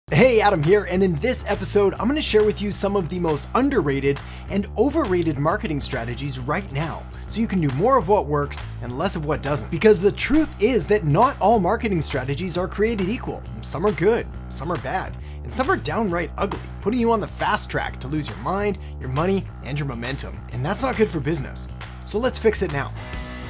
Hey, Adam here, and in this episode, I'm going to share with you some of the most underrated and overrated marketing strategies right now, so you can do more of what works and less of what doesn't. Because the truth is that not all marketing strategies are created equal. Some are good, some are bad, and some are downright ugly, putting you on the fast track to lose your mind, your money, and your momentum. And that's not good for business. So let's fix it now.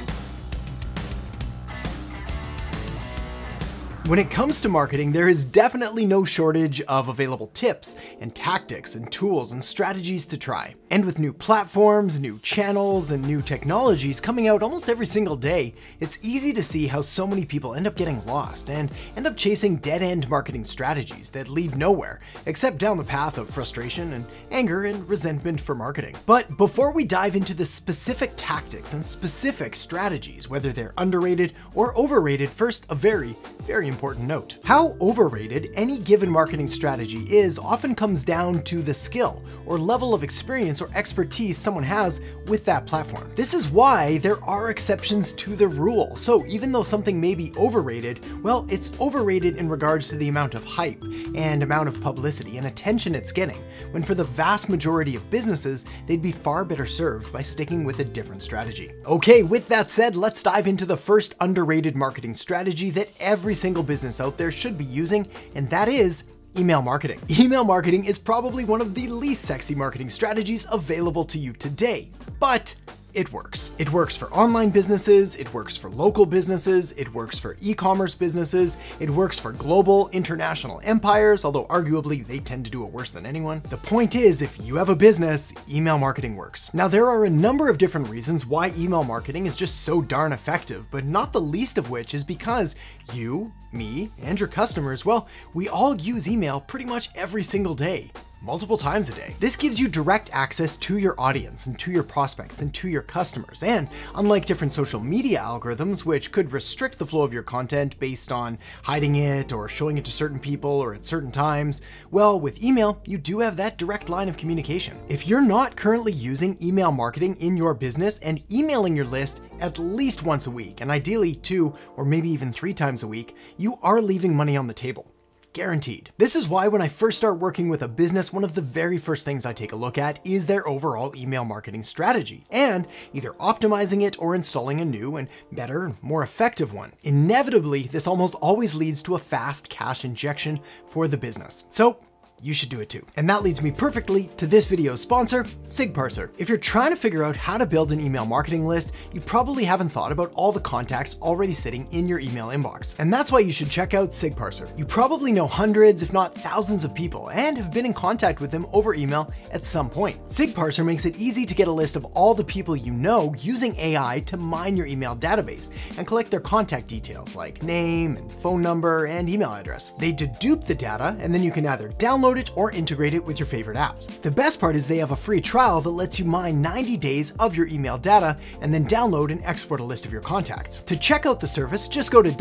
When it comes to marketing, there is definitely no shortage of available tips and tactics and tools and strategies to try. And with new platforms, new channels, and new technologies coming out almost every single day, it's easy to see how so many people end up getting lost and end up chasing dead-end marketing strategies that lead nowhere, except down the path of frustration and anger and resentment for marketing. But before we dive into the specific tactics and specific strategies, whether they're underrated or overrated, first, a very important note. How overrated any given marketing strategy is often comes down to the skill or level of experience or expertise someone has with that platform. This is why there are exceptions to the rule. So even though something may be overrated, well, it's overrated in regards to the amount of hype and amount of publicity and attention it's getting, when for the vast majority of businesses, they'd be far better served by sticking with a different strategy. Okay, with that said, let's dive into the first underrated marketing strategy that every single business out there should be using, and that is email marketing. Email marketing is probably one of the least sexy marketing strategies available to you today, but it works. It works for online businesses, it works for local businesses, it works for e-commerce businesses, it works for global, international empires, although arguably they tend to do it worse than anyone. The point is, if you have a business, email marketing works. Now, there are a number of different reasons why email marketing is just so darn effective, but not the least of which is because you, me, and your customers, well, we all use email pretty much every single day, multiple times a day. This gives you direct access to your audience and to your prospects and to your customers. And unlike different social media algorithms, which could restrict the flow of your content based on hiding it or showing it to certain people or at certain times, well, with email, you do have that direct line of communication. If you're not currently using email marketing in your business and emailing your list at least once a week, and ideally 2 or maybe even 3 times a week, you are leaving money on the table. Guaranteed. This is why when I first start working with a business, one of the very first things I take a look at is their overall email marketing strategy, and either optimizing it or installing a new and better, more effective one. Inevitably, this almost always leads to a fast cash injection for the business. So you should do it too. And that leads me perfectly to this video's sponsor, SigParser. If you're trying to figure out how to build an email marketing list, you probably haven't thought about all the contacts already sitting in your email inbox. And that's why you should check out SigParser. You probably know hundreds, if not thousands of people and have been in contact with them over email at some point. SigParser makes it easy to get a list of all the people you know using AI to mine your email database and collect their contact details like name and phone number and email address. They dedupe the data, and then you can either download it or integrate it with your favorite apps. The best part is they have a free trial that lets you mine 90 days of your email data and then download and export a list of your contacts. To check out the service, just go to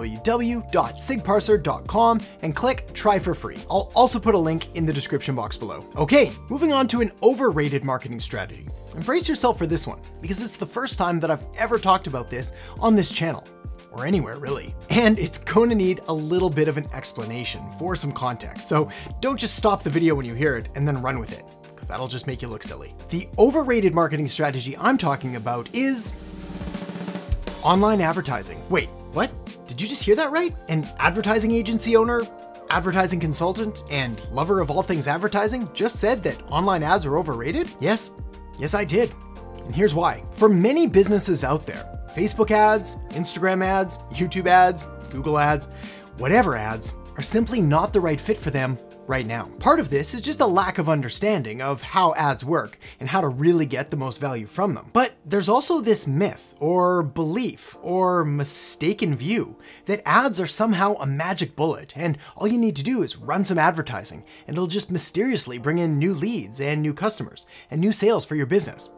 www.sigparser.com and click try for free. I'll also put a link in the description box below. Okay, moving on to an overrated marketing strategy. Embrace yourself for this one, because it's the first time that I've ever talked about this on this channel, or anywhere really. And it's going to need a little bit of an explanation for some context. So don't just stop the video when you hear it and then run with it, because that'll just make you look silly. The overrated marketing strategy I'm talking about is online advertising. Wait, what? Did you just hear that right? An advertising agency owner, advertising consultant, and lover of all things advertising just said that online ads are overrated? Yes, I did. And here's why. For many businesses out there, Facebook ads, Instagram ads, YouTube ads, Google ads, whatever ads are simply not the right fit for them right now. Part of this is just a lack of understanding of how ads work and how to really get the most value from them. But there's also this myth or belief or mistaken view that ads are somehow a magic bullet and all you need to do is run some advertising and it'll just mysteriously bring in new leads and new customers and new sales for your business.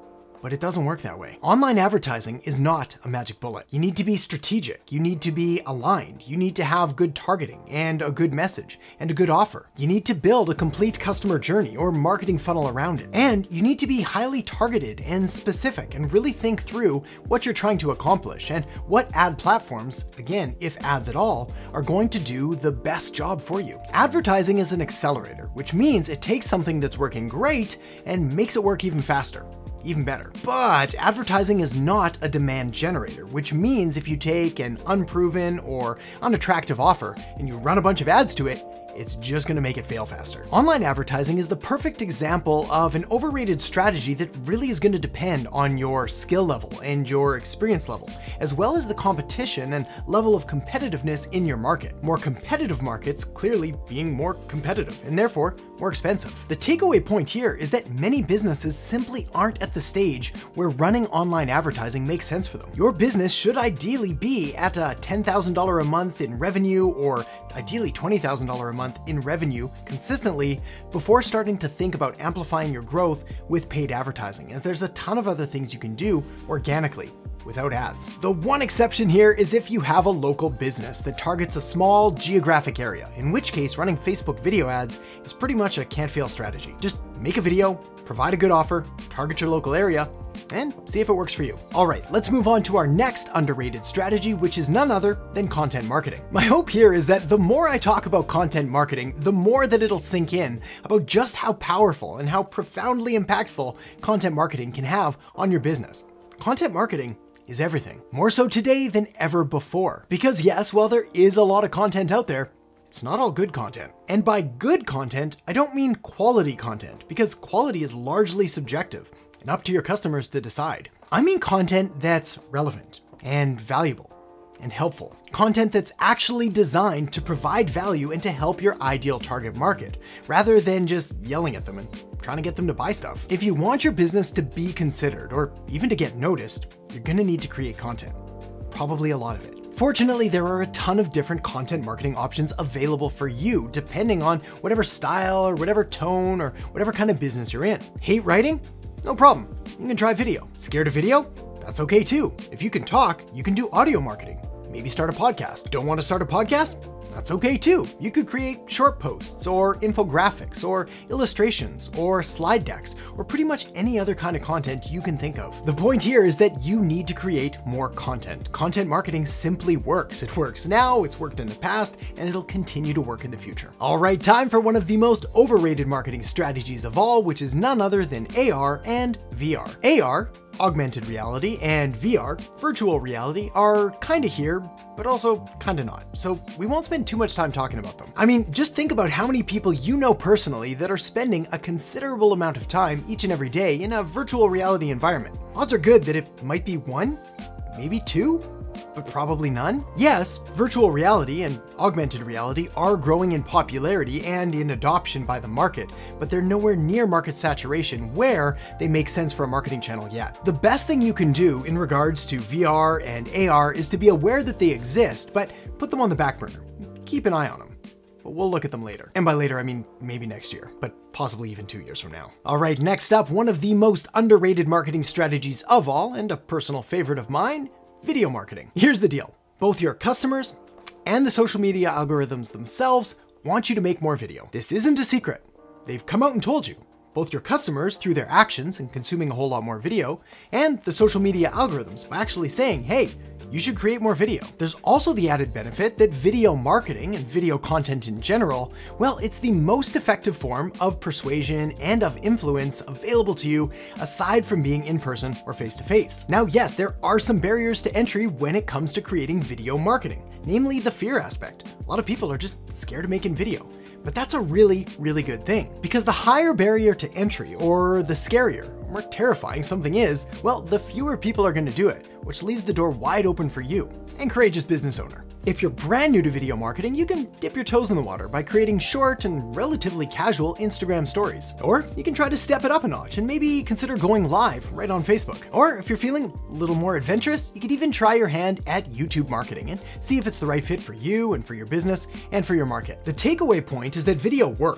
but it doesn't work that way. Online advertising is not a magic bullet. You need to be strategic. You need to be aligned. You need to have good targeting and a good message and a good offer. You need to build a complete customer journey or marketing funnel around it. And you need to be highly targeted and specific and really think through what you're trying to accomplish and what ad platforms, again, if ads at all, are going to do the best job for you. Advertising is an accelerator, which means it takes something that's working great and makes it work even faster. Even better. But advertising is not a demand generator, which means if you take an unproven or unattractive offer and you run a bunch of ads to it, it's just gonna make it fail faster. Online advertising is the perfect example of an overrated strategy that really is gonna depend on your skill level and your experience level, as well as the competition and level of competitiveness in your market. More competitive markets clearly being more competitive and therefore more expensive. The takeaway point here is that many businesses simply aren't at the stage where running online advertising makes sense for them. Your business should ideally be at a $10,000 a month in revenue or ideally $20,000 a month in revenue consistently before starting to think about amplifying your growth with paid advertising, as there's a ton of other things you can do organically without ads. The one exception here is if you have a local business that targets a small geographic area, in which case running Facebook video ads is pretty much a can't fail strategy. Just make a video, provide a good offer, target your local area, and see if it works for you. All right, let's move on to our next underrated strategy, which is none other than content marketing. My hope here is that the more I talk about content marketing, the more that it'll sink in about just how powerful and how profoundly impactful content marketing can have on your business. Content marketing is everything, more so today than ever before. Because yes, while there is a lot of content out there, it's not all good content. And by good content, I don't mean quality content, because quality is largely subjective and up to your customers to decide. I mean content that's relevant and valuable and helpful. Content that's actually designed to provide value and to help your ideal target market, rather than just yelling at them and trying to get them to buy stuff. If you want your business to be considered or even to get noticed, you're gonna need to create content, probably a lot of it. Fortunately, there are a ton of different content marketing options available for you, depending on whatever style or whatever tone or whatever kind of business you're in. Hate writing? No problem, you can try video. Scared of video? That's okay too. If you can talk, you can do audio marketing. Maybe start a podcast. Don't want to start a podcast? That's okay too. You could create short posts or infographics or illustrations or slide decks or pretty much any other kind of content you can think of. The point here is that you need to create more content. Content marketing simply works. It works now, it's worked in the past, and it'll continue to work in the future. All right, time for one of the most overrated marketing strategies of all, which is none other than AR and VR. AR, augmented reality, and VR, virtual reality, are kinda here, but also kinda not. So we won't spend too much time talking about them. I mean, just think about how many people you know personally that are spending a considerable amount of time each and every day in a virtual reality environment. Odds are good that it might be one, maybe two, but probably none. Yes, virtual reality and augmented reality are growing in popularity and in adoption by the market, but they're nowhere near market saturation where they make sense for a marketing channel yet. The best thing you can do in regards to VR and AR is to be aware that they exist, but put them on the back burner. Keep an eye on them. But we'll look at them later. And by later, I mean maybe next year, but possibly even 2 years from now. All right, next up, one of the most underrated marketing strategies of all, and a personal favorite of mine, video marketing. Here's the deal. Both your customers and the social media algorithms themselves want you to make more video. This isn't a secret. They've come out and told you. Both your customers through their actions and consuming a whole lot more video, and the social media algorithms by actually saying, hey, you should create more video. There's also the added benefit that video marketing and video content in general, well, it's the most effective form of persuasion and of influence available to you aside from being in person or face-to-face. Now, yes, there are some barriers to entry when it comes to creating video marketing, namely the fear aspect. A lot of people are just scared of making video. But that's a really, really good thing, because the higher barrier to entry, or the scarier, or more terrifying something is, well, the fewer people are going to do it, which leaves the door wide open for you, and courageous business owner. If you're brand new to video marketing, you can dip your toes in the water by creating short and relatively casual Instagram stories. Or you can try to step it up a notch and maybe consider going live right on Facebook. Or if you're feeling a little more adventurous, you could even try your hand at YouTube marketing and see if it's the right fit for you and for your business and for your market. The takeaway point is that video works.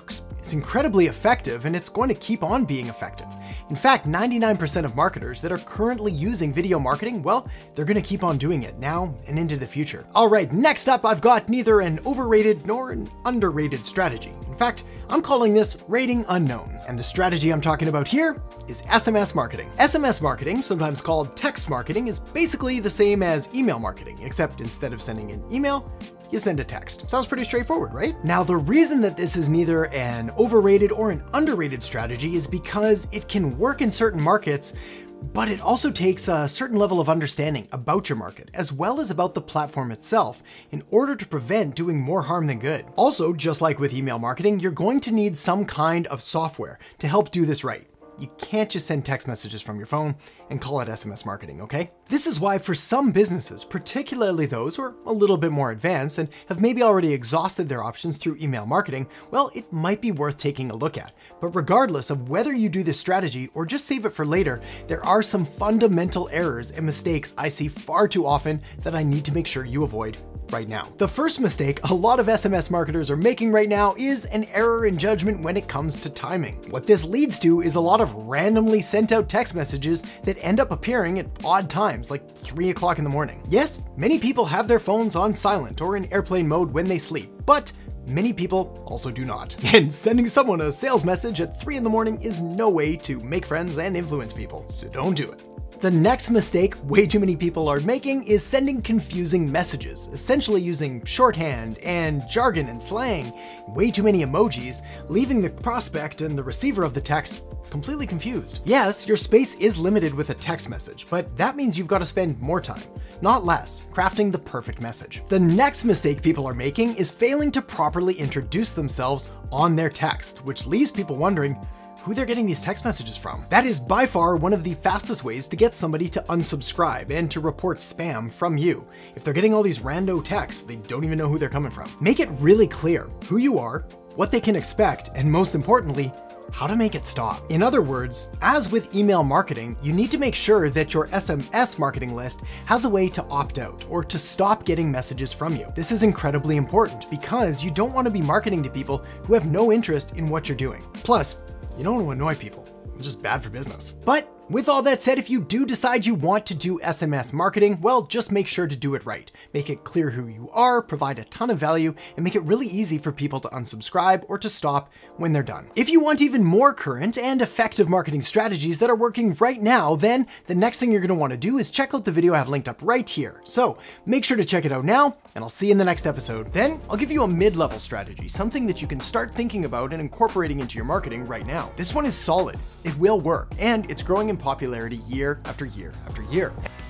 It's incredibly effective, and it's going to keep on being effective. In fact, 99% of marketers that are currently using video marketing, well, they're going to keep on doing it now and into the future. All right, next up, I've got neither an overrated nor an underrated strategy. In fact, I'm calling this rating unknown. And the strategy I'm talking about here is SMS marketing. SMS marketing, sometimes called text marketing, is basically the same as email marketing, except instead of sending an email, you send a text. Sounds pretty straightforward, right? Now, the reason that this is neither an overrated or an underrated strategy is because it can work in certain markets, but it also takes a certain level of understanding about your market, as well as about the platform itself, in order to prevent doing more harm than good. Also, just like with email marketing, you're going to need some kind of software to help do this right. You can't just send text messages from your phone and call it SMS marketing, okay? This is why for some businesses, particularly those who are a little bit more advanced and have maybe already exhausted their options through email marketing, well, it might be worth taking a look at. But regardless of whether you do this strategy or just save it for later, there are some fundamental errors and mistakes I see far too often that I need to make sure you avoid right now. The first mistake a lot of SMS marketers are making right now is an error in judgment when it comes to timing. What this leads to is a lot of randomly sent out text messages that end up appearing at odd times, like 3 o'clock in the morning. Yes, many people have their phones on silent or in airplane mode when they sleep, but many people also do not. And sending someone a sales message at 3 in the morning is no way to make friends and influence people, so don't do it. The next mistake way too many people are making is sending confusing messages, essentially using shorthand and jargon and slang, way too many emojis, leaving the prospect and the receiver of the text completely confused. Yes, your space is limited with a text message, but that means you've got to spend more time, not less, crafting the perfect message. The next mistake people are making is failing to properly introduce themselves on their text, which leaves people wondering who they're getting these text messages from. That is by far one of the fastest ways to get somebody to unsubscribe and to report spam from you. If they're getting all these rando texts, they don't even know who they're coming from. Make it really clear who you are, what they can expect, and most importantly, how to make it stop. In other words, as with email marketing, you need to make sure that your SMS marketing list has a way to opt out or to stop getting messages from you. This is incredibly important because you don't want to be marketing to people who have no interest in what you're doing. Plus, you don't want to annoy people. It's just bad for business. But with all that said, if you do decide you want to do SMS marketing, well, just make sure to do it right. Make it clear who you are, provide a ton of value, and make it really easy for people to unsubscribe or to stop when they're done. If you want even more current and effective marketing strategies that are working right now, then the next thing you're going to want to do is check out the video I have linked up right here. So make sure to check it out now, and I'll see you in the next episode. Then I'll give you a mid-level strategy, something that you can start thinking about and incorporating into your marketing right now. This one is solid, it will work, and it's growing in popularity year after year after year.